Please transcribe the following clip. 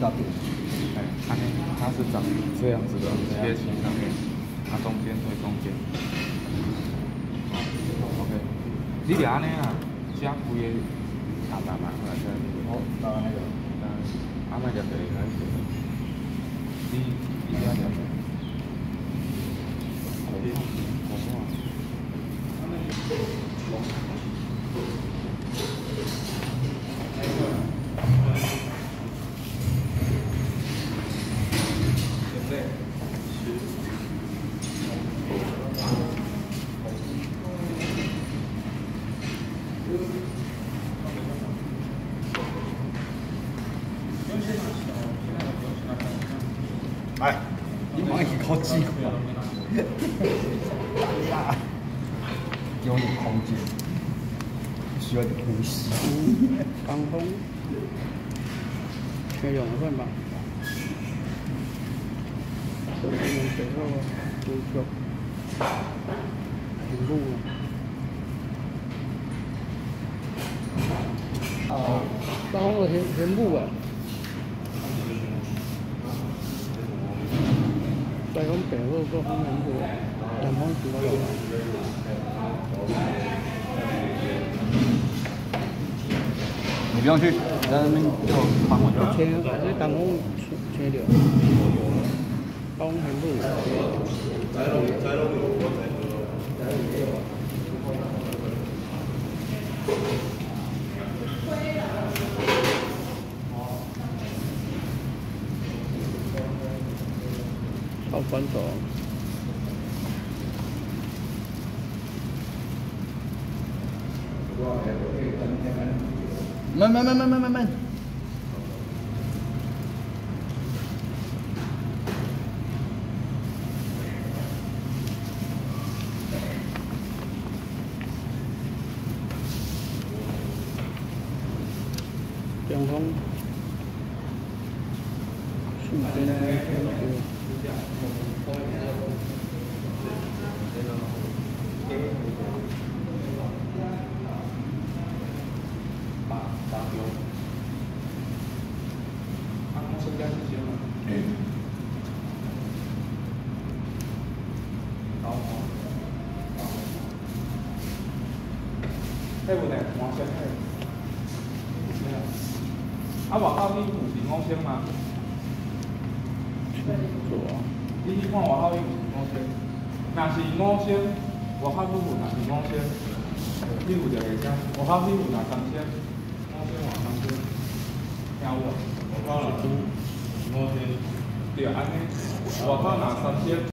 到顶。 哎，它是长这样子的贴琴上面，它中间对中间。OK， 你俩安尼啊，加贵的，慢慢过来这里。 哦，到那个， 阿麦就可以开始。你家点。 哎，你忙去考机会，哎呀，给我点空间，需要点呼吸。 防风，缺氧分吧。这边最后足球，停步了。防风的全部啊。在讲北路做风南部，南方几个楼？ 你不用去，在那边就帮我就好。 切，这当风切掉。风全部。好关走。 慢。 中风，瞬间迄有呢，换先迄。啊，外口你有是五星吗？你去看外口有五星，若是五星，外口有若是五星，你有就会写，外口有若三星，五星换三星，听有无？外口若五星，对，安尼，外口若三星。